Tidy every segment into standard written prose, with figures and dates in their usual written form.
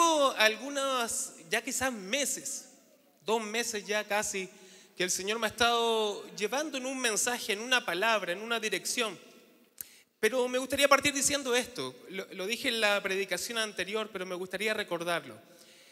Tengo algunos, ya quizás meses, 2 meses ya casi, que el Señor me ha estado llevando en un mensaje, en una palabra, en una dirección. Pero me gustaría partir diciendo esto. Lo dije en la predicación anterior, pero me gustaría recordarlo.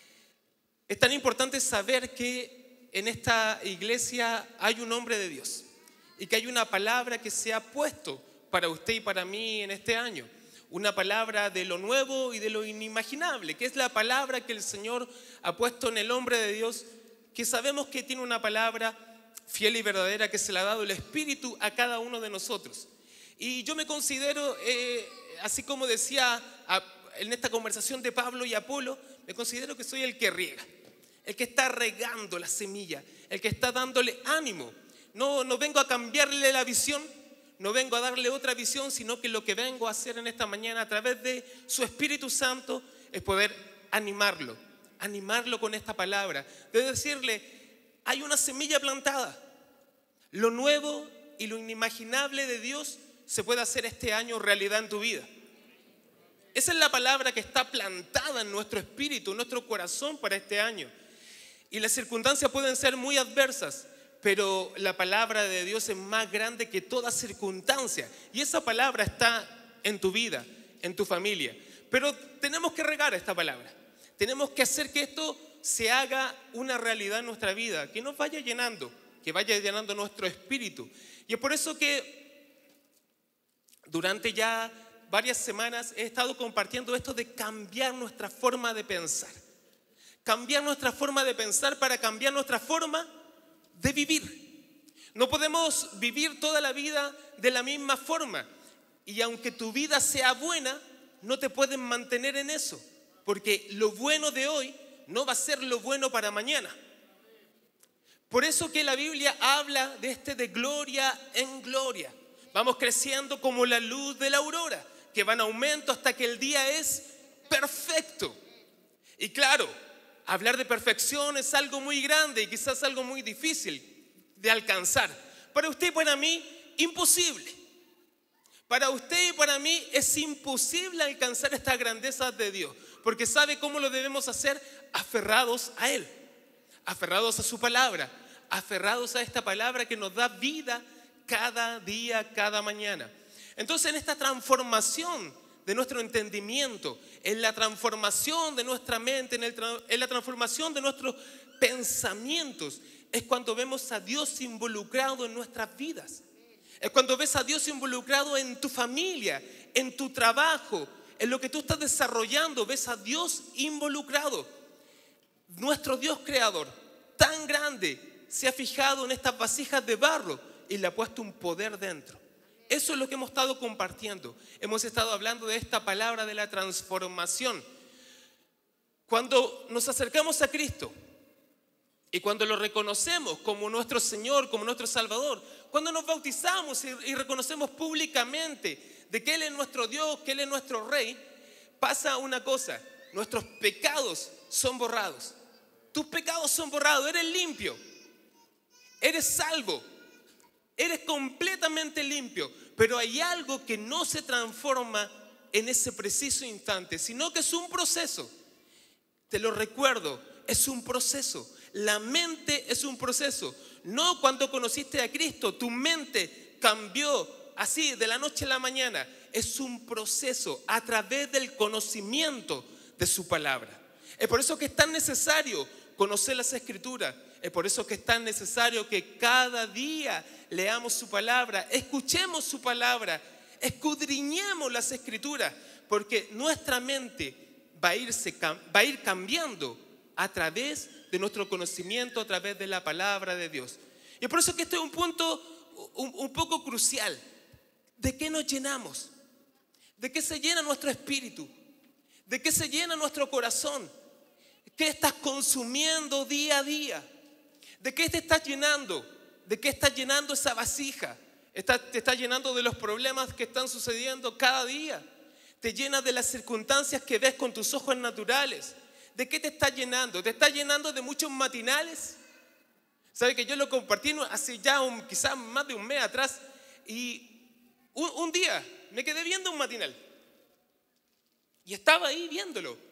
Es tan importante saber que en esta iglesia hay un hombre de Dios y que hay una palabra que se ha puesto para usted y para mí en este año. Una palabra de lo nuevo y de lo inimaginable, que es la palabra que el Señor ha puesto en el hombre de Dios, que sabemos que tiene una palabra fiel y verdadera que se le ha dado el Espíritu a cada uno de nosotros. Y yo me considero, así como decía en esta conversación de Pablo y Apolo, me considero que soy el que riega, el que está regando la semilla, el que está dándole ánimo. No vengo a cambiarle la visión, no vengo a darle otra visión, sino que lo que vengo a hacer en esta mañana a través de su Espíritu Santo es poder animarlo con esta palabra, de decirle, hay una semilla plantada, lo nuevo y lo inimaginable de Dios se puede hacer este año realidad en tu vida. Esa es la palabra que está plantada en nuestro espíritu, en nuestro corazón para este año. Y las circunstancias pueden ser muy adversas, pero la palabra de Dios es más grande que toda circunstancia. Y esa palabra está en tu vida, en tu familia. Pero tenemos que regar esta palabra. Tenemos que hacer que esto se haga una realidad en nuestra vida, que nos vaya llenando, que vaya llenando nuestro espíritu. Y es por eso que durante ya varias semanas he estado compartiendo esto de cambiar nuestra forma de pensar. Cambiar nuestra forma de pensar para cambiar nuestra forma de vivir. No podemos vivir toda la vida de la misma forma. Y aunque tu vida sea buena, no te puedes mantener en eso. Porque lo bueno de hoy no va a ser lo bueno para mañana. Por eso que la Biblia habla de gloria en gloria. Vamos creciendo como la luz de la aurora, que va en aumento hasta que el día es perfecto. Y claro, hablar de perfección es algo muy grande y quizás algo muy difícil de alcanzar. Para usted y para mí, imposible. Para usted y para mí es imposible alcanzar esta grandeza de Dios. Porque ¿sabe cómo lo debemos hacer? Aferrados a Él, aferrados a su palabra, aferrados a esta palabra que nos da vida cada día, cada mañana. Entonces, en esta transformación de nuestro entendimiento, en la transformación de nuestra mente, en la transformación de nuestros pensamientos, es cuando vemos a Dios involucrado en nuestras vidas. Es cuando ves a Dios involucrado en tu familia, en tu trabajo, en lo que tú estás desarrollando, ves a Dios involucrado. Nuestro Dios creador, tan grande, se ha fijado en estas vasijas de barro y le ha puesto un poder dentro. Eso es lo que hemos estado compartiendo. Hemos estado hablando de esta palabra de la transformación. Cuando nos acercamos a Cristo y cuando lo reconocemos como nuestro Señor, como nuestro Salvador, cuando nos bautizamos y reconocemos públicamente de que Él es nuestro Dios, que Él es nuestro Rey, pasa una cosa: nuestros pecados son borrados. Tus pecados son borrados, eres limpio, eres salvo, eres completamente limpio. Pero hay algo que no se transforma en ese preciso instante, sino que es un proceso. Te lo recuerdo, es un proceso. La mente es un proceso. No cuando conociste a Cristo, tu mente cambió así de la noche a la mañana. Es un proceso a través del conocimiento de su palabra. Es por eso que es tan necesario conocer las Escrituras. Es por eso que es tan necesario que cada día leamos su palabra, escuchemos su palabra, escudriñemos las Escrituras, porque nuestra mente va a ir cambiando a través de nuestro conocimiento, a través de la palabra de Dios. Y es por eso que este es un punto un poco crucial. ¿De qué nos llenamos? ¿De qué se llena nuestro espíritu? ¿De qué se llena nuestro corazón? ¿Qué estás consumiendo día a día? ¿De qué te estás llenando? ¿De qué estás llenando esa vasija? ¿Te estás llenando de los problemas que están sucediendo cada día? ¿Te llenas de las circunstancias que ves con tus ojos naturales? ¿De qué te estás llenando? ¿Te estás llenando de muchos matinales? ¿Sabe que yo lo compartí hace ya quizás más de un mes atrás? Y un día me quedé viendo un matinal. Y estaba ahí viéndolo.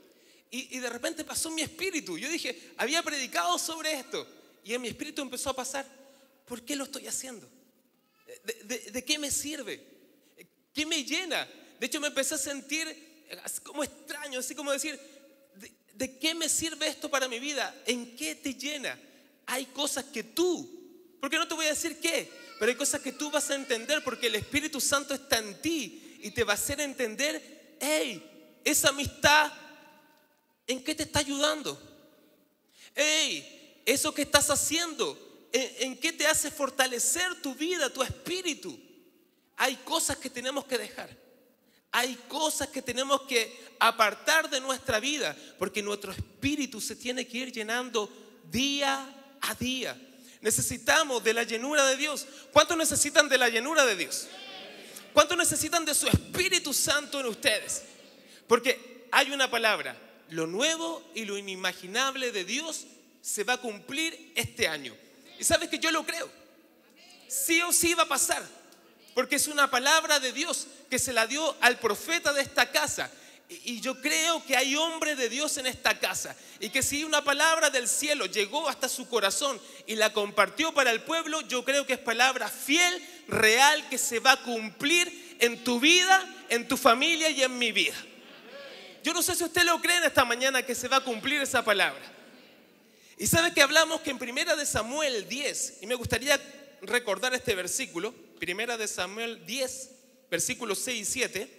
Y de repente pasó en mi espíritu. Yo dije, había predicado sobre esto. Y en mi espíritu empezó a pasar, ¿por qué lo estoy haciendo? ¿De qué me sirve? ¿Qué me llena? De hecho me empecé a sentir como extraño, así como decir, ¿de qué me sirve esto para mi vida? ¿En qué te llena? Hay cosas que tú, porque no te voy a decir qué, pero hay cosas que tú vas a entender porque el Espíritu Santo está en ti y te va a hacer entender, hey, esa amistad, ¿en qué te está ayudando? Hey, eso que estás haciendo, ¿en qué te hace fortalecer tu vida, tu espíritu? Hay cosas que tenemos que dejar. Hay cosas que tenemos que apartar de nuestra vida, porque nuestro espíritu se tiene que ir llenando día a día. Necesitamos de la llenura de Dios. ¿Cuántos necesitan de la llenura de Dios? ¿Cuántos necesitan de su Espíritu Santo en ustedes? Porque hay una palabra, lo nuevo y lo inimaginable de Dios se va a cumplir este año. Y sabes que yo lo creo. Sí o sí va a pasar. Porque es una palabra de Dios que se la dio al profeta de esta casa. Y yo creo que hay hombres de Dios en esta casa. Y que si una palabra del cielo llegó hasta su corazón y la compartió para el pueblo, yo creo que es palabra fiel, real, que se va a cumplir en tu vida, en tu familia y en mi vida. Yo no sé si usted lo cree en esta mañana que se va a cumplir esa palabra. Y sabe que hablamos que en 1 de Samuel 10, y me gustaría recordar este versículo, 1 de Samuel 10, versículos 6 y 7.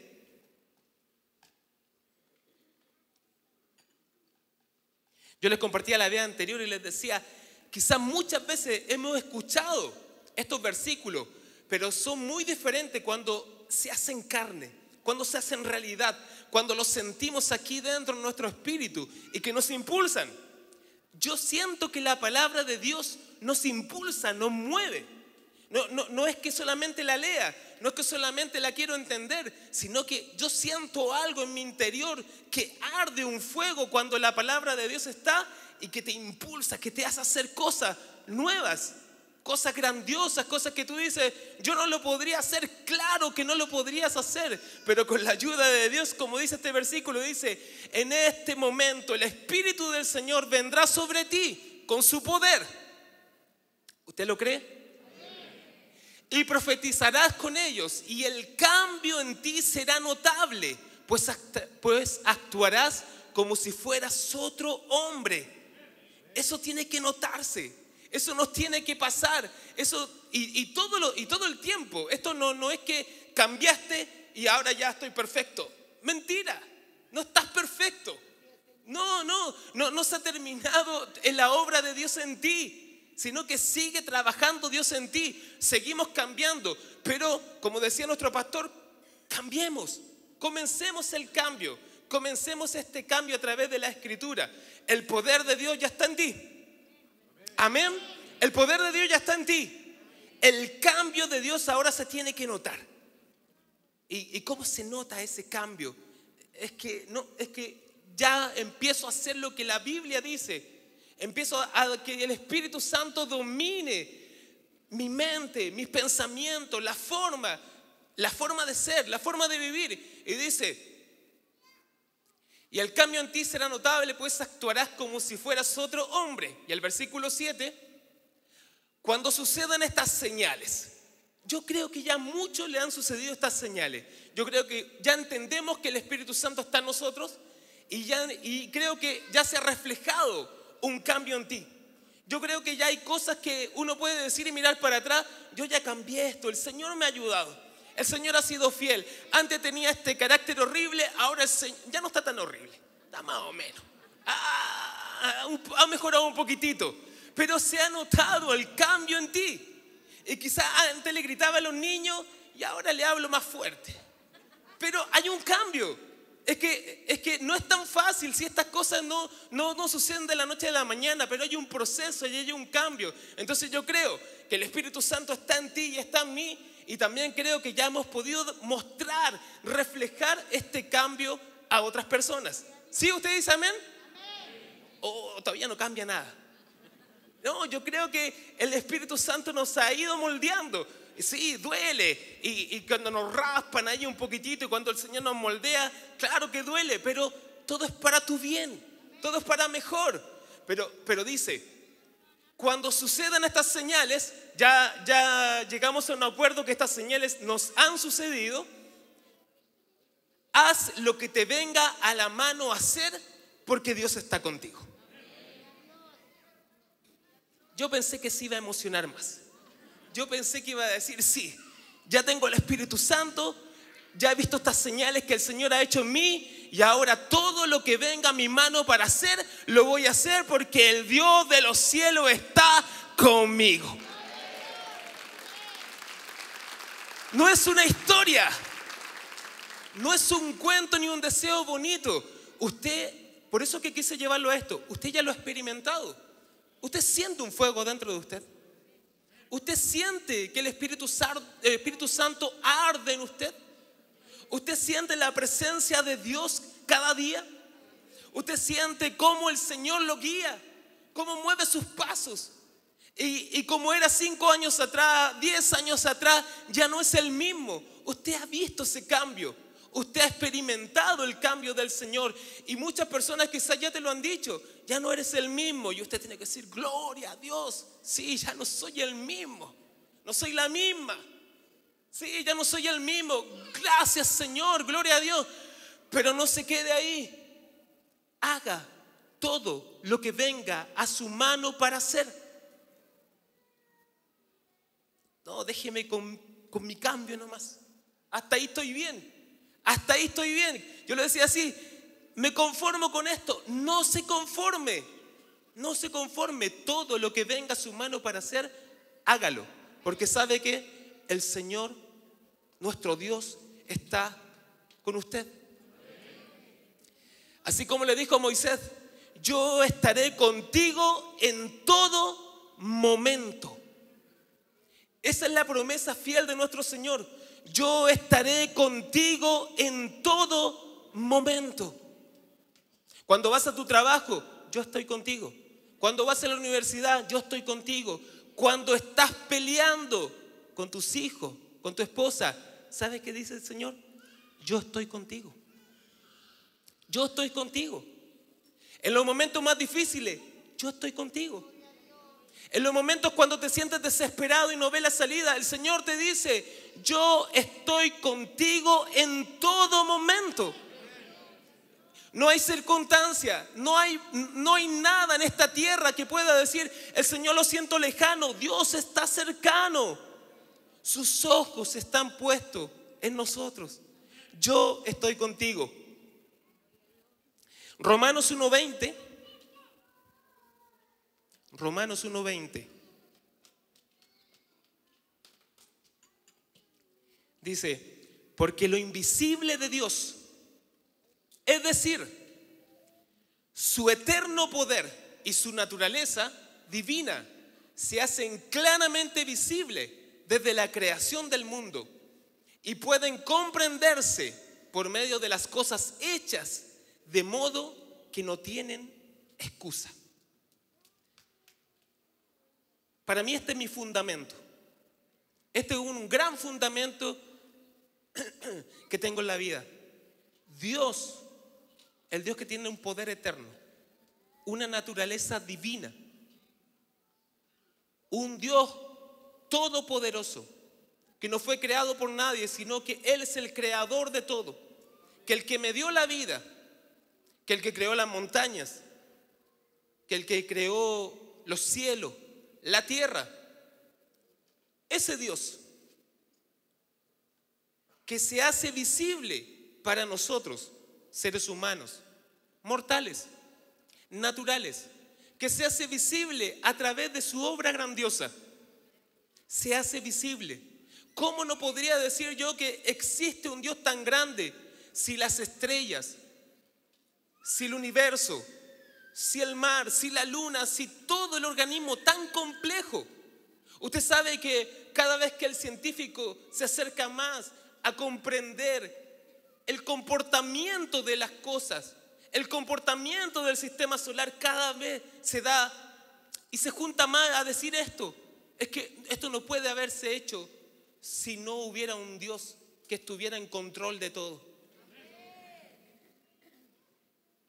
Yo les compartía la idea anterior y les decía, quizás muchas veces hemos escuchado estos versículos, pero son muy diferentes cuando se hacen carne, cuando se hacen realidad, cuando los sentimos aquí dentro de nuestro espíritu y que nos impulsan. Yo siento que la palabra de Dios nos impulsa, nos mueve. No es que solamente la lea, no es que solamente la quiero entender, sino que yo siento algo en mi interior que arde un fuego cuando la palabra de Dios está y que te impulsa, que te hace hacer cosas nuevas, cosas grandiosas, cosas que tú dices, yo no lo podría hacer, claro que no lo podrías hacer, pero con la ayuda de Dios, como dice este versículo, dice, en este momento el Espíritu del Señor vendrá sobre ti con su poder. ¿Usted lo cree? Y profetizarás con ellos y el cambio en ti será notable, pues actuarás como si fueras otro hombre. Eso tiene que notarse, eso nos tiene que pasar, eso y todo el tiempo. Esto no es que cambiaste y ahora ya estoy perfecto. Mentira, no estás perfecto. No se ha terminado en la obra de Dios en ti, sino que sigue trabajando Dios en ti. Seguimos cambiando, pero como decía nuestro pastor, cambiemos, comencemos el cambio, comencemos este cambio a través de la Escritura. El poder de Dios ya está en ti. Amén. El poder de Dios ya está en ti. El cambio de Dios ahora se tiene que notar. ¿Y cómo se nota ese cambio? Es que ya empiezo a hacer lo que la Biblia dice. Empiezo a que el Espíritu Santo domine mi mente, mis pensamientos, la forma de ser, la forma de vivir. Y dice, y el cambio en ti será notable, pues actuarás como si fueras otro hombre. Y el versículo 7, cuando sucedan estas señales. Yo creo que ya a muchos le han sucedido estas señales. Yo creo que ya entendemos que el Espíritu Santo está en nosotros y creo que ya se ha reflejado un cambio en ti. Yo creo que ya hay cosas que uno puede decir y mirar para atrás, yo ya cambié esto, el Señor me ha ayudado, el Señor ha sido fiel. Antes tenía este carácter horrible, ahora el Señor ya no está tan horrible, está más o menos, ha mejorado un poquitito, pero se ha notado el cambio en ti. Y quizás antes le gritaba a los niños y ahora le hablo más fuerte, pero hay un cambio. Es que no es tan fácil, si estas cosas no suceden de la noche a la mañana, pero hay un proceso y hay un cambio. Entonces yo creo que el Espíritu Santo está en ti y está en mí, y también creo que ya hemos podido mostrar, reflejar este cambio a otras personas. ¿Sí? ¿Usted dice amén? ¿O todavía no cambia nada? No, yo creo que el Espíritu Santo nos ha ido moldeando. Sí, duele, y cuando nos raspan ahí un poquitito y cuando el Señor nos moldea, claro que duele, pero todo es para tu bien, todo es para mejor. Pero dice, cuando sucedan estas señales, ya llegamos a un acuerdo que estas señales nos han sucedido. Haz lo que te venga a la mano a hacer, porque Dios está contigo. Yo pensé que se iba a emocionar más. Yo pensé que iba a decir, sí, ya tengo el Espíritu Santo, ya he visto estas señales que el Señor ha hecho en mí, y ahora todo lo que venga a mi mano para hacer, lo voy a hacer porque el Dios de los cielos está conmigo. No es una historia, no es un cuento ni un deseo bonito. Usted, por eso que quise llevarlo a esto, usted ya lo ha experimentado. Usted siente un fuego dentro de usted. Usted siente que el Espíritu Santo arde en usted. Usted siente la presencia de Dios cada día. Usted siente cómo el Señor lo guía, cómo mueve sus pasos. Y como era 5 años atrás, 10 años atrás, ya no es el mismo. Usted ha visto ese cambio. Usted ha experimentado el cambio del Señor. Y muchas personas quizás ya te lo han dicho. Ya no eres el mismo. Y usted tiene que decir, gloria a Dios. Sí, ya no soy el mismo. No soy la misma. Sí, ya no soy el mismo. Gracias, Señor, gloria a Dios. Pero no se quede ahí. Haga todo lo que venga a su mano para hacer. No, déjeme con mi cambio nomás. Hasta ahí estoy bien. Hasta ahí estoy bien. Yo le decía así, me conformo con esto. No se conforme. No se conforme. Todo lo que venga a su mano para hacer, hágalo. Porque sabe que el Señor, nuestro Dios, está con usted. Así como le dijo a Moisés, yo estaré contigo en todo momento. Esa es la promesa fiel de nuestro Señor. Yo estaré contigo en todo momento. Cuando vas a tu trabajo, yo estoy contigo. Cuando vas a la universidad, yo estoy contigo. Cuando estás peleando con tus hijos, con tu esposa, ¿sabes qué dice el Señor? Yo estoy contigo. Yo estoy contigo. En los momentos más difíciles, yo estoy contigo. En los momentos cuando te sientes desesperado y no ves la salida, el Señor te dice, yo estoy contigo en todo momento. No hay circunstancia, no hay nada en esta tierra que pueda decir, el Señor lo siento lejano. Dios está cercano. Sus ojos están puestos en nosotros. Yo estoy contigo. Romanos 1:20. Romanos 1:20 dice, porque lo invisible de Dios, es decir, su eterno poder y su naturaleza divina, se hacen claramente visibles desde la creación del mundo y pueden comprenderse por medio de las cosas hechas, de modo que no tienen excusa. Para mí este es mi fundamento. Este es un gran fundamento que tengo en la vida. Dios, el Dios que tiene un poder eterno, una naturaleza divina, un Dios todopoderoso, que no fue creado por nadie, sino que Él es el creador de todo, que el que me dio la vida, que el que creó las montañas, que el que creó los cielos, la tierra, ese Dios que se hace visible para nosotros, seres humanos, mortales, naturales, que se hace visible a través de su obra grandiosa, se hace visible. ¿Cómo no podría decir yo que existe un Dios tan grande si las estrellas, si el universo, si el mar, si la luna, si todo el organismo tan complejo? Usted sabe que cada vez que el científico se acerca más a comprender el comportamiento de las cosas, el comportamiento del sistema solar, cada vez se da y se junta más a decir esto. Es que esto no puede haberse hecho si no hubiera un Dios que estuviera en control de todo.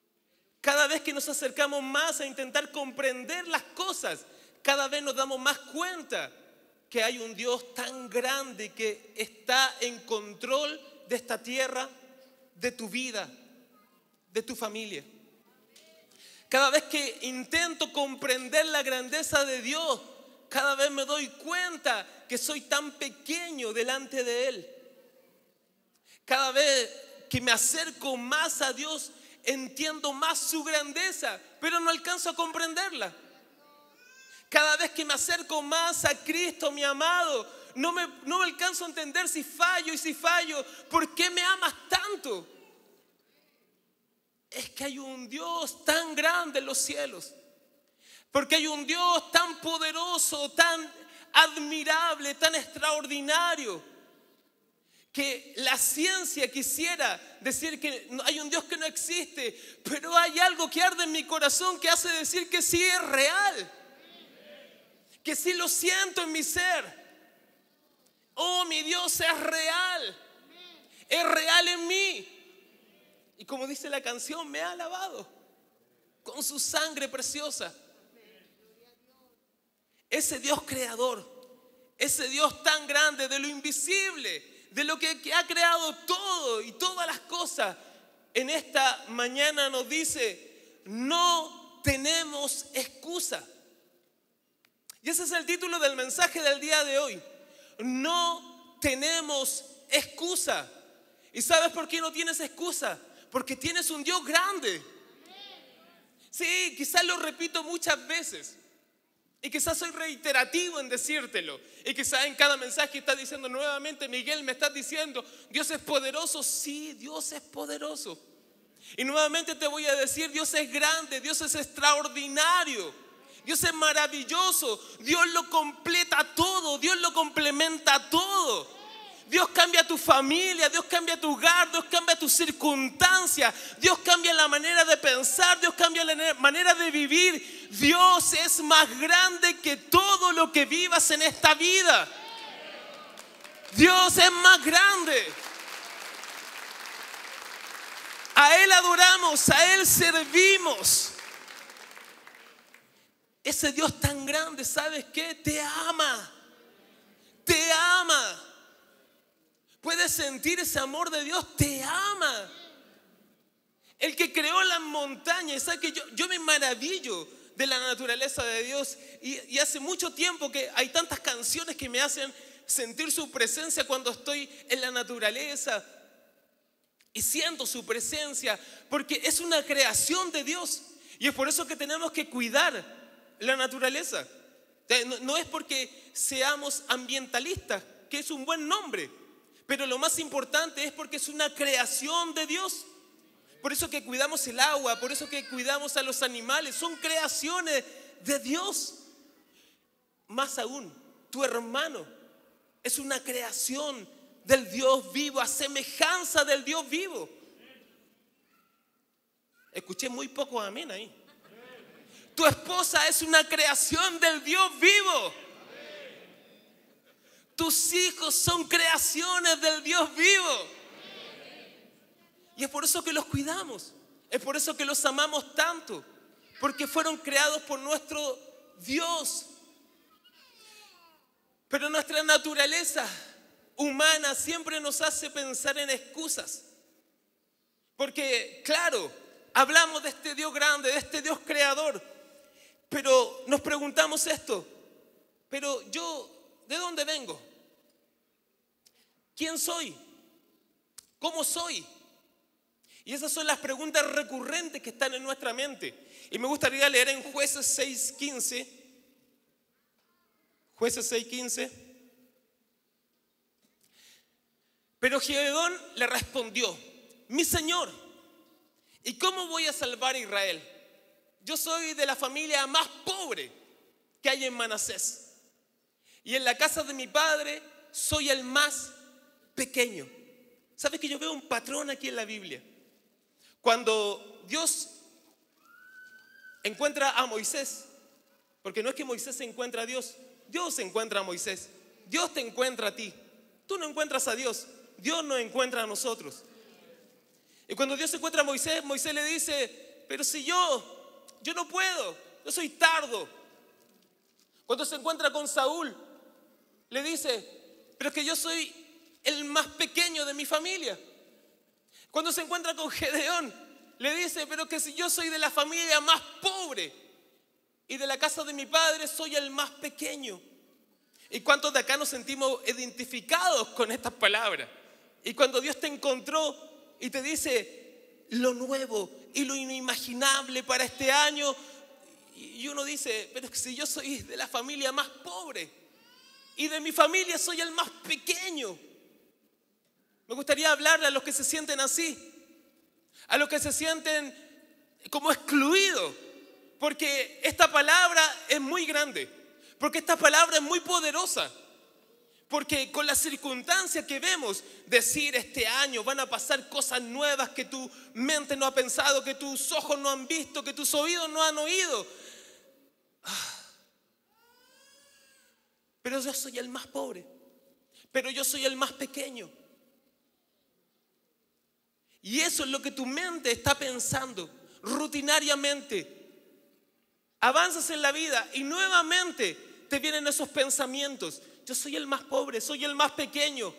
cada vez que nos acercamos más a intentar comprender las cosas, cada vez nos damos más cuenta que hay un Dios tan grande que está en control de esta tierra, de tu vida, de tu familia. Cada vez que intento comprender la grandeza de Dios, cada vez me doy cuenta que soy tan pequeño delante de Él. Cada vez que me acerco más a Dios, entiendo más su grandeza, pero no alcanzo a comprenderla. Cada vez que me acerco más a Cristo, mi amado, no me alcanzo a entender si fallo y si fallo. ¿Por qué me amas tanto? Es que hay un Dios tan grande en los cielos. Porque hay un Dios tan poderoso, tan admirable, tan extraordinario, que la ciencia quisiera decir que hay un Dios que no existe, pero hay algo que arde en mi corazón que hace decir que sí es real, que sí lo siento en mi ser. Oh, mi Dios es real en mí. Y como dice la canción, me ha lavado con su sangre preciosa. Ese Dios creador, ese Dios tan grande, de lo invisible, de lo que ha creado todo y todas las cosas, en esta mañana nos dice: no tenemos excusa. Y ese es el título del mensaje del día de hoy. No tenemos excusa. ¿Y sabes por qué no tienes excusa? Porque tienes un Dios grande. Sí, quizás lo repito muchas veces. Y quizás soy reiterativo en decírtelo. Y quizás en cada mensaje estás diciendo nuevamente: Miguel, me estás diciendo, Dios es poderoso. Sí, Dios es poderoso. Y nuevamente te voy a decir: Dios es grande, Dios es extraordinario, Dios es maravilloso. Dios lo completa todo, Dios lo complementa todo. Dios cambia tu familia, Dios cambia tu hogar, Dios cambia tus circunstancias, Dios cambia la manera de pensar, Dios cambia la manera de vivir. Dios es más grande que todo lo que vivas en esta vida. Dios es más grande. A Él adoramos, a Él servimos. Ese Dios tan grande, ¿sabes qué? Te ama. Te ama. Puedes sentir ese amor de Dios, te ama. El que creó las montañas, ¿sabes que yo me maravillo de la naturaleza de Dios? Y hace mucho tiempo que hay tantas canciones que me hacen sentir su presencia cuando estoy en la naturaleza. Y siento su presencia porque es una creación de Dios. Y es por eso que tenemos que cuidar la naturaleza. No es porque seamos ambientalistas, que es un buen nombre, pero lo más importante es porque es una creación de Dios. Por eso que cuidamos el agua, por eso que cuidamos a los animales. Son creaciones de Dios. Más aún, tu hermano es una creación del Dios vivo, a semejanza del Dios vivo. Escuché muy poco amén ahí. Tu esposa es una creación del Dios vivo. Tus hijos son creaciones del Dios vivo. Y es por eso que los cuidamos. Es por eso que los amamos tanto. Porque fueron creados por nuestro Dios. Pero nuestra naturaleza humana siempre nos hace pensar en excusas. Porque, claro, hablamos de este Dios grande, de este Dios creador. Pero nos preguntamos esto: pero yo, ¿de dónde vengo? ¿Quién soy? ¿Cómo soy? Y esas son las preguntas recurrentes que están en nuestra mente. Y me gustaría leer en Jueces 6:15. Jueces 6:15. Pero Gedeón le respondió: mi señor, ¿y cómo voy a salvar a Israel? Yo soy de la familia más pobre que hay en Manasés. Y en la casa de mi padre soy el más pequeño. ¿Sabes que yo veo un patrón aquí en la Biblia? Cuando Dios encuentra a Moisés, porque no es que Moisés se encuentra a Dios, Dios encuentra a Moisés. Dios te encuentra a ti. Tú no encuentras a Dios, Dios nos encuentra a nosotros. Y cuando Dios encuentra a Moisés, Moisés le dice: pero si yo no puedo, yo soy tardo. Cuando se encuentra con Saúl, le dice, pero es que yo soy el más pequeño de mi familia. Cuando se encuentra con Gedeón, le dice, pero que si yo soy de la familia más pobre y de la casa de mi padre, soy el más pequeño. ¿Y cuántos de acá nos sentimos identificados con estas palabras? Y cuando Dios te encontró y te dice lo nuevo y lo inimaginable para este año, y uno dice, pero si yo soy de la familia más pobre y de mi familia soy el más pequeño. Me gustaría hablarle a los que se sienten así, a los que se sienten como excluidos, porque esta palabra es muy grande, porque esta palabra es muy poderosa, porque con las circunstancias que vemos, decir este año van a pasar cosas nuevas que tu mente no ha pensado, que tus ojos no han visto, que tus oídos no han oído. Pero yo soy el más pobre, pero yo soy el más pequeño. Y eso es lo que tu mente está pensando rutinariamente. Avanzas en la vida y nuevamente te vienen esos pensamientos. Yo soy el más pobre, soy el más pequeño.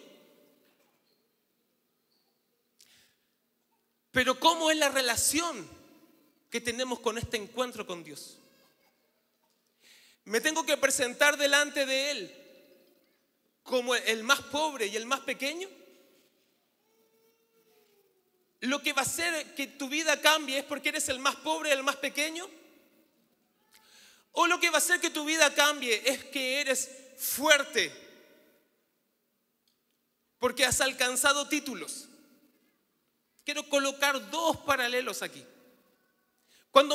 Pero ¿cómo es la relación que tenemos con este encuentro con Dios? ¿Me tengo que presentar delante de Él como el más pobre y el más pequeño? ¿Lo que va a hacer que tu vida cambie es porque eres el más pobre y el más pequeño? ¿O lo que va a hacer que tu vida cambie es que eres fuerte porque has alcanzado títulos? Quiero colocar dos paralelos aquí. Cuando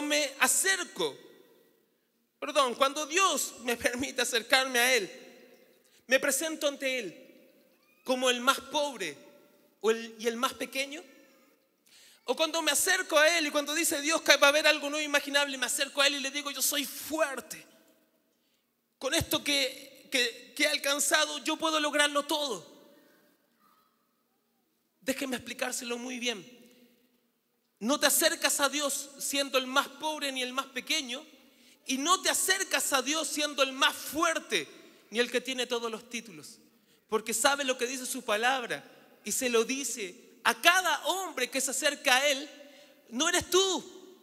Dios me permite acercarme a Él, me presento ante Él como el más pobre y el más pequeño. O cuando me acerco a Él y cuando dice Dios que va a haber algo nuevo imaginable, me acerco a Él y le digo, yo soy fuerte. Con esto que he alcanzado, yo puedo lograrlo todo. Déjenme explicárselo muy bien. No te acercas a Dios siendo el más pobre ni el más pequeño, y no te acercas a Dios siendo el más fuerte ni el que tiene todos los títulos, porque sabe lo que dice su palabra y se lo dice a cada hombre que se acerca a Él. No eres tú,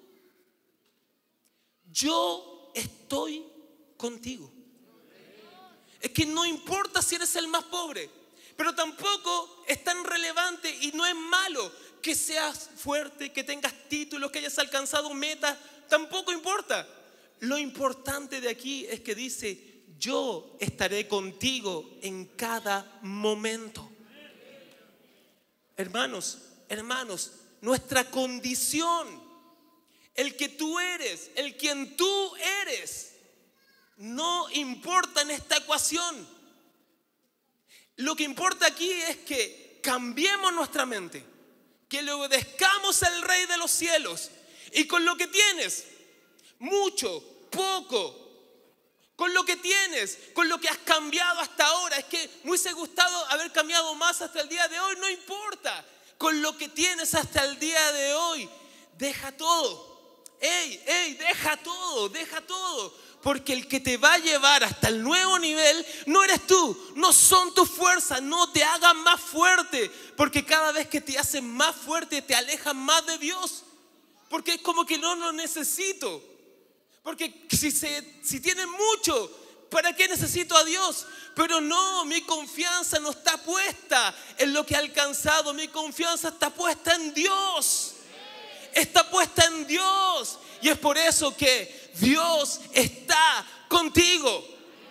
yo estoy contigo. Es que no importa si eres el más pobre, pero tampoco es tan relevante y no es malo que seas fuerte, que tengas títulos, que hayas alcanzado metas, tampoco importa. Lo importante de aquí es que dice, yo estaré contigo en cada momento. Hermanos, nuestra condición, el que tú eres, el quien tú eres, no importa en esta ecuación. Lo que importa aquí es que cambiemos nuestra mente, que le obedezcamos al Rey de los cielos, y con lo que tienes, mucho, poco, con lo que tienes, con lo que has cambiado hasta ahora, es que me hubiese gustado haber cambiado más hasta el día de hoy, no importa. Con lo que tienes hasta el día de hoy, deja todo. Deja todo. Porque el que te va a llevar hasta el nuevo nivel no eres tú, no son tus fuerzas, no te hagan más fuerte. Porque cada vez que te hacen más fuerte te alejan más de Dios. Porque es como que no lo necesito. Porque si tienes mucho, ¿para qué necesito a Dios? Pero no, mi confianza no está puesta en lo que he alcanzado. Mi confianza está puesta en Dios. Está puesta en Dios. Y es por eso que Dios está contigo.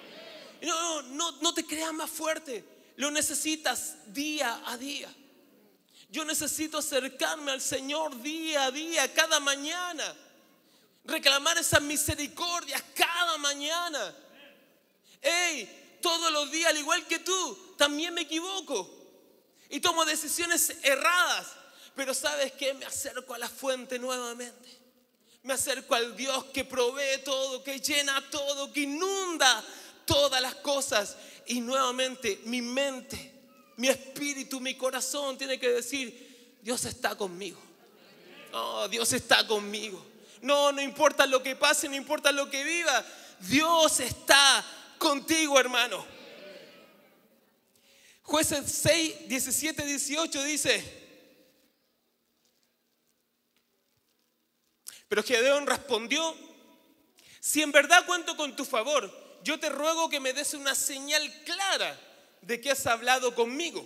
No te creas más fuerte. Lo necesitas día a día. Yo necesito acercarme al Señor día a día, cada mañana. Reclamar esas misericordias cada mañana. Todos los días, al igual que tú, también me equivoco y tomo decisiones erradas. Pero ¿sabes qué? Me acerco a la fuente nuevamente. Me acerco al Dios que provee todo, que llena todo, que inunda todas las cosas. Y nuevamente mi mente, mi espíritu, mi corazón tiene que decir, Dios está conmigo. Oh, Dios está conmigo. No importa lo que pase, no importa lo que viva. Dios está contigo, hermano. Jueces 6, 17, 18 dice: pero Gedeón respondió: si en verdad cuento con tu favor, yo te ruego que me des una señal clara de que has hablado conmigo.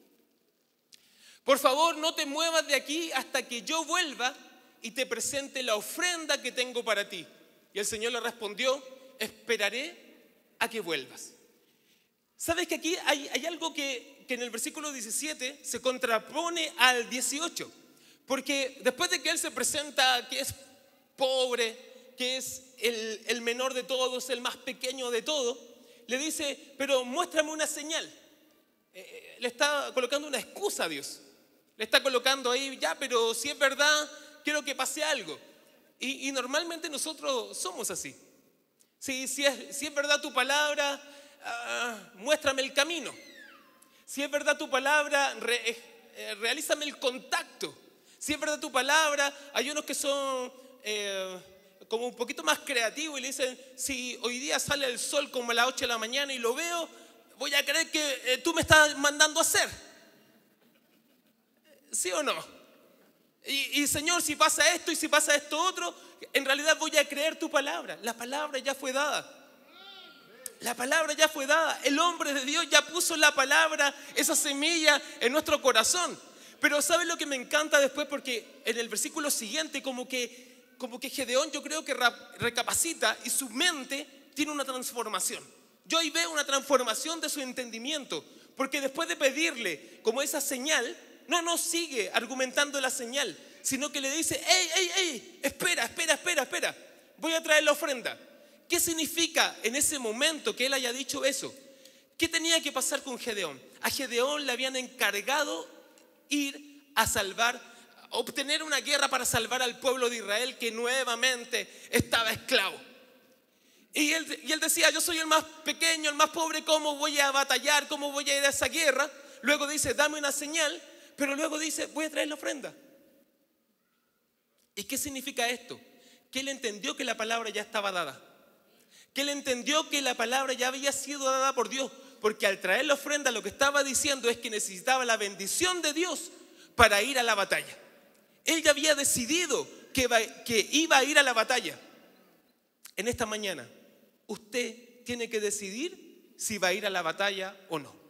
Por favor, no te muevas de aquí hasta que yo vuelva y te presente la ofrenda que tengo para ti. Y el Señor le respondió: esperaré a que vuelvas. ¿Sabes que aquí hay algo que en el versículo 17 se contrapone al 18? Porque después de que él se presenta que es pobre, que es el menor de todos, el más pequeño de todos, le dice: pero muéstrame una señal. Le está colocando una excusa a Dios. Le está colocando ahí: ya, pero si es verdad, quiero que pase algo. Y normalmente nosotros somos así. Si es verdad tu palabra, muéstrame el camino. Si es verdad tu palabra, realízame el contacto. Si es verdad tu palabra, hay unos que son como un poquito más creativos y le dicen: si hoy día sale el sol como a las 8 de la mañana y lo veo, voy a creer que tú me estás mandando a hacer. ¿Sí o no? Y Señor, si pasa esto y si pasa esto otro, en realidad voy a creer tu palabra. La palabra ya fue dada. La palabra ya fue dada. El hombre de Dios ya puso la palabra, esa semilla en nuestro corazón. Pero ¿sabes lo que me encanta después? Porque en el versículo siguiente como que Gedeón, yo creo que recapacita y su mente tiene una transformación. Yo ahí veo una transformación de su entendimiento. Porque después de pedirle como esa señal, no sigue argumentando la señal, sino que le dice: ¡Ey! Espera. Voy a traer la ofrenda. ¿Qué significa en ese momento que él haya dicho eso? ¿Qué tenía que pasar con Gedeón? A Gedeón le habían encargado ir a obtener una guerra para salvar al pueblo de Israel, que nuevamente estaba esclavo. Y él decía: yo soy el más pequeño, el más pobre, ¿cómo voy a batallar? ¿Cómo voy a ir a esa guerra? Luego dice: dame una señal. Pero luego dice: voy a traer la ofrenda. ¿Y qué significa esto? Que él entendió que la palabra ya estaba dada. Que él entendió que la palabra ya había sido dada por Dios. Porque al traer la ofrenda lo que estaba diciendo es que necesitaba la bendición de Dios para ir a la batalla. Él ya había decidido que iba a ir a la batalla. En esta mañana, usted tiene que decidir si va a ir a la batalla o no.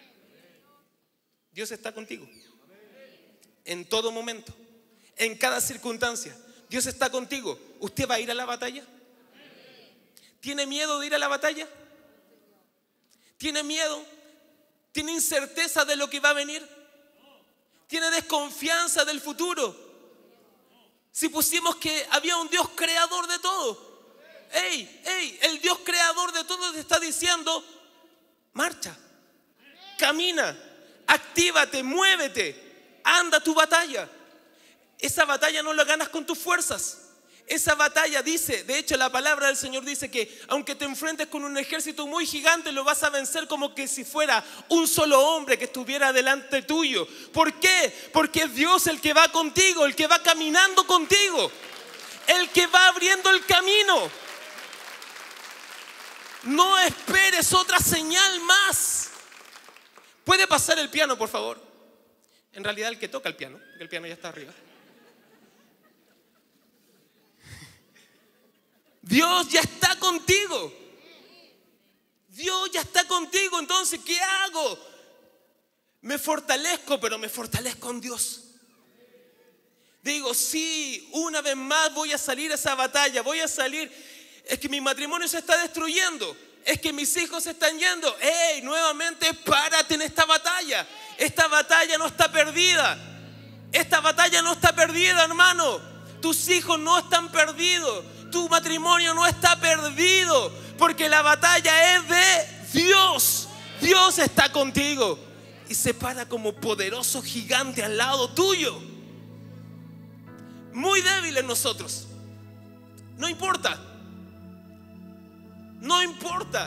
Dios está contigo. En todo momento, en cada circunstancia, Dios está contigo. ¿Usted va a ir a la batalla? ¿Tiene miedo de ir a la batalla? ¿Tiene miedo? ¿Tiene incerteza de lo que va a venir? ¿Tiene desconfianza del futuro? Si pusimos que había un Dios creador de todo. El Dios creador de todo te está diciendo: marcha, camina, actívate, muévete. Anda tu batalla. Esa batalla no la ganas con tus fuerzas. Esa batalla dice, de hecho la palabra del Señor dice que aunque te enfrentes con un ejército muy gigante, lo vas a vencer como que si fuera un solo hombre que estuviera delante tuyo. ¿Por qué? Porque es Dios el que va contigo, el que va caminando contigo, el que va abriendo el camino. No esperes otra señal más. ¿Puede pasar el piano, por favor? En realidad el que toca el piano, porque el piano ya está arriba. Dios ya está contigo. Dios ya está contigo. Entonces, ¿qué hago? Me fortalezco, pero me fortalezco en Dios. Digo: sí, una vez más voy a salir a esa batalla. Voy a salir. Es que mi matrimonio se está destruyendo. Es que mis hijos se están yendo. Nuevamente párate en esta batalla. Esta batalla no está perdida. Esta batalla no está perdida, hermano. Tus hijos no están perdidos. Tu matrimonio no está perdido. Porque la batalla es de Dios. Dios está contigo. Y se para como poderoso gigante al lado tuyo. Muy débiles nosotros. No importa. No importa.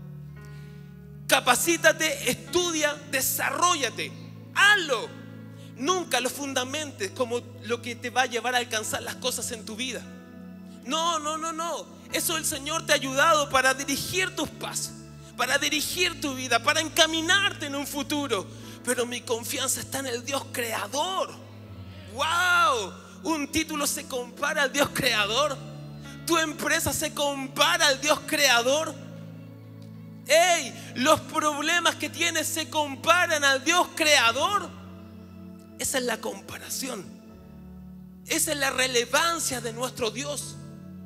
Capacítate, estudia, desarróllate. Hazlo. Nunca lo fundamentes como lo que te va a llevar a alcanzar las cosas en tu vida. No, no, no, no. Eso el Señor te ha ayudado para dirigir tus pasos, para dirigir tu vida, para encaminarte en un futuro. Pero mi confianza está en el Dios creador. ¡Wow! Un título se compara al Dios creador. Tu empresa se compara al Dios creador. ¡Ey! Los problemas que tienes se comparan al Dios creador. Esa es la comparación. Esa es la relevancia de nuestro Dios.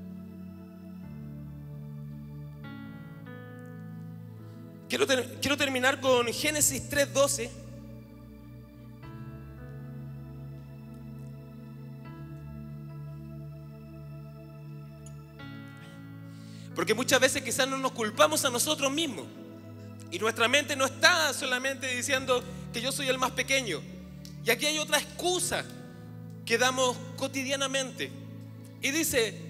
Quiero terminar con Génesis 3:12. Porque muchas veces quizás no nos culpamos a nosotros mismos. Y nuestra mente no está solamente diciendo que yo soy el más pequeño. Y aquí hay otra excusa que damos cotidianamente. Y dice,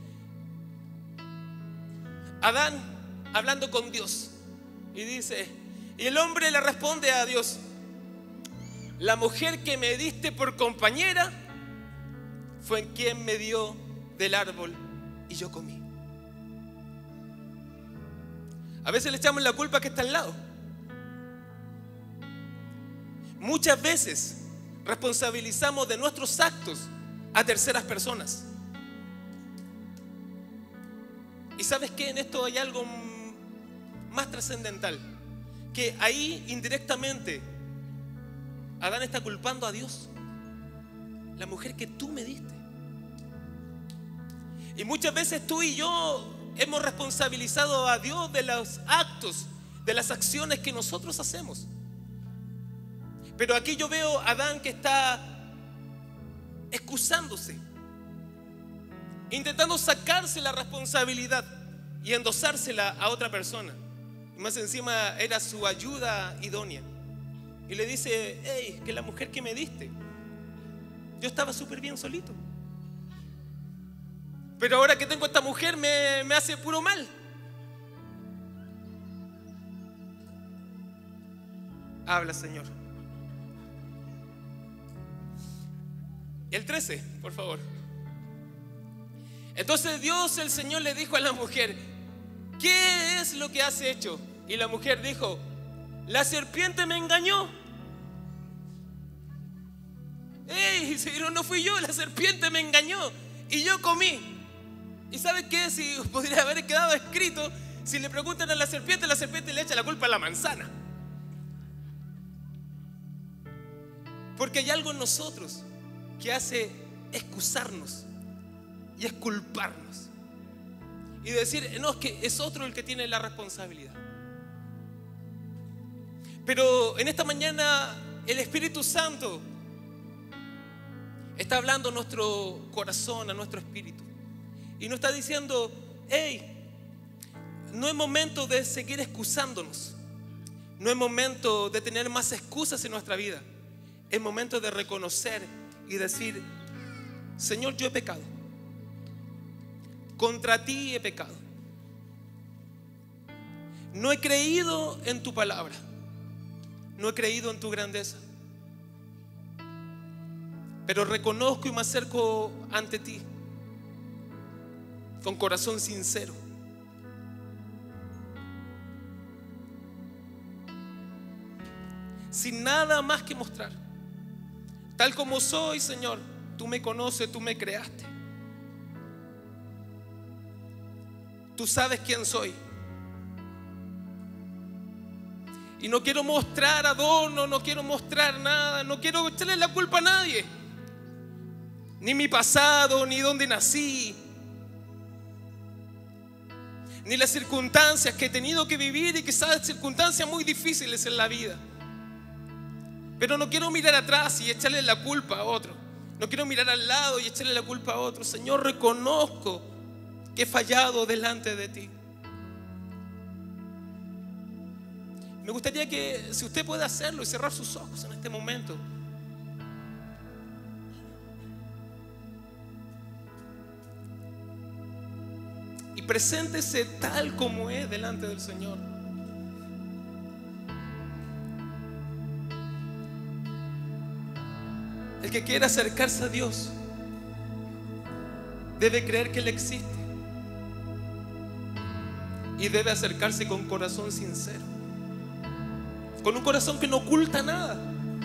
Adán hablando con Dios. Y dice, y el hombre le responde a Dios: la mujer que me diste por compañera fue quien me dio del árbol y yo comí. A veces le echamos la culpa que está al lado. Muchas veces responsabilizamos de nuestros actos a terceras personas. Y ¿sabes qué? En esto hay algo más trascendental. Que ahí indirectamente Adán está culpando a Dios. La mujer que tú me diste. Y muchas veces tú y yo hemos responsabilizado a Dios de los actos, de las acciones que nosotros hacemos. Pero aquí yo veo a Adán que está excusándose, intentando sacarse la responsabilidad y endosársela a otra persona. Y más encima era su ayuda idónea. Y le dice: hey, que la mujer que me diste, yo estaba súper bien solito. Pero ahora que tengo esta mujer me hace puro mal. Habla, Señor. El 13, por favor. Entonces Dios, el Señor, le dijo a la mujer: ¿qué es lo que has hecho? Y la mujer dijo: la serpiente me engañó. ¡Ey! No fui yo, la serpiente me engañó y yo comí. ¿Y sabe qué? Si podría haber quedado escrito, si le preguntan a la serpiente le echa la culpa a la manzana. Porque hay algo en nosotros que hace excusarnos y exculparnos y decir: no, es que es otro el que tiene la responsabilidad. Pero en esta mañana el Espíritu Santo está hablando a nuestro corazón, a nuestro espíritu, y nos está diciendo: hey, no es momento de seguir excusándonos, no es momento de tener más excusas en nuestra vida. Es momento de reconocer y decir: Señor, yo he pecado, contra ti he pecado, no he creído en tu palabra, no he creído en tu grandeza, pero reconozco y me acerco ante ti con corazón sincero. Sin nada más que mostrar. Tal como soy, Señor, tú me conoces, tú me creaste. Tú sabes quién soy. Y no quiero mostrar adorno, no quiero mostrar nada, no quiero echarle la culpa a nadie. Ni mi pasado, ni dónde nací, ni las circunstancias que he tenido que vivir, y quizás circunstancias muy difíciles en la vida. Pero no quiero mirar atrás y echarle la culpa a otro. No quiero mirar al lado y echarle la culpa a otro. Señor, reconozco que he fallado delante de ti. Me gustaría que, si usted puede hacerlo y cerrar sus ojos en este momento, y preséntese tal como es delante del Señor. El que quiera acercarse a Dios, debe creer que Él existe y debe acercarse con corazón sincero, con un corazón que no oculta nada.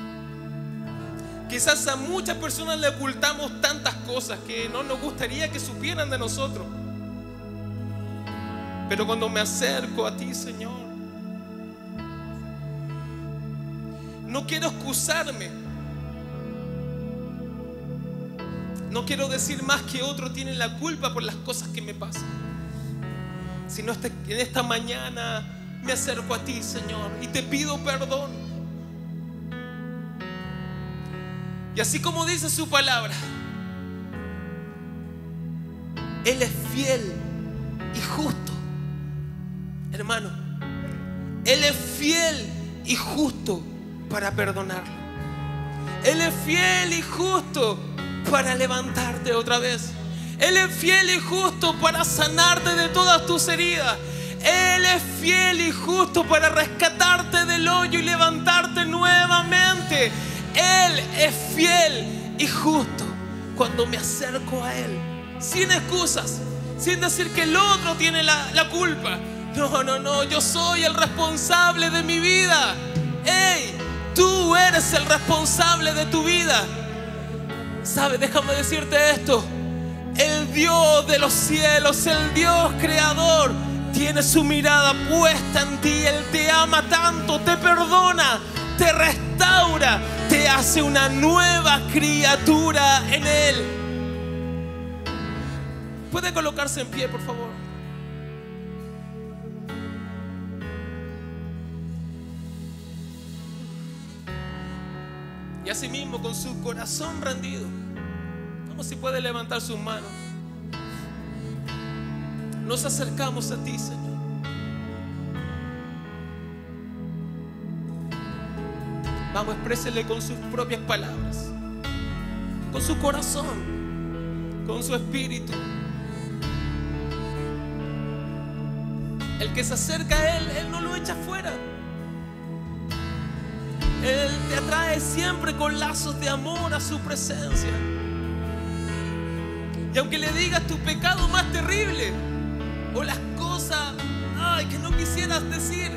Quizás a muchas personas le ocultamos tantas cosas que no nos gustaría que supieran de nosotros. Pero cuando me acerco a ti, Señor, no quiero excusarme. No quiero decir más que otro tiene la culpa por las cosas que me pasan. Sino en esta mañana me acerco a ti, Señor, y te pido perdón. Y así como dice su palabra, Él es fiel y justo. Hermano, Él es fiel y justo para perdonarlo. Él es fiel y justo para levantarte otra vez. Él es fiel y justo para sanarte de todas tus heridas. Él es fiel y justo para rescatarte del hoyo y levantarte nuevamente. Él es fiel y justo cuando me acerco a Él, sin excusas, sin decir que el otro tiene la culpa. No, yo soy el responsable de mi vida. ¡Ey! Tú eres el responsable de tu vida. ¿Sabes? Déjame decirte esto. El Dios de los cielos, el Dios creador, tiene su mirada puesta en ti. Él te ama tanto, te perdona, te restaura, te hace una nueva criatura en Él. ¿Puede colocarse en pie, por favor? Y así mismo, con su corazón rendido, como si puede levantar sus manos, nos acercamos a ti, Señor. Vamos, exprésele con sus propias palabras, con su corazón, con su espíritu. El que se acerca a Él no lo echa fuera. Él te atrae siempre con lazos de amor a su presencia. Y aunque le digas tu pecado más terrible o las cosas que no quisieras decir,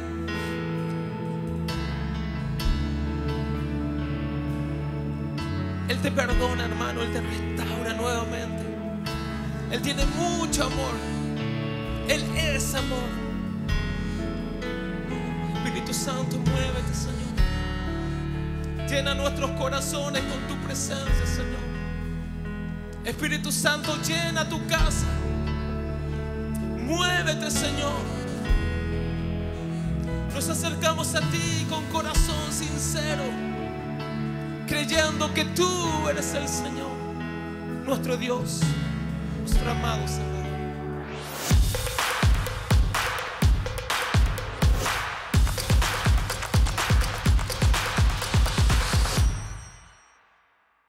Él te perdona, hermano. Él te restaura nuevamente. Él tiene mucho amor. Él es amor. Espíritu Santo, muévete, Señor. Llena nuestros corazones con tu presencia, Señor. Espíritu Santo, llena tu casa. Muévete, Señor. Nos acercamos a ti con corazón sincero, creyendo que tú eres el Señor, nuestro Dios, nuestro amado Señor.